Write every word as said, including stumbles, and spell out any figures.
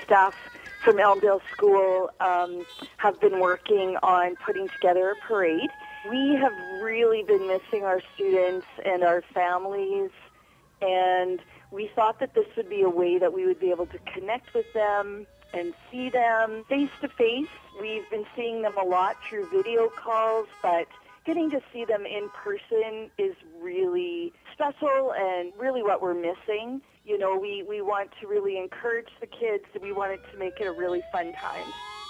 staff from Elmdale School um, have been working on putting together a parade. We have really been missing our students and our families, and we thought that this would be a way that we would be able to connect with them and see them face to face. We've been seeing them a lot through video calls, but getting to see them in person is really special and really what we're missing. You know, we, we want to really encourage the kids. We wanted to make it a really fun time.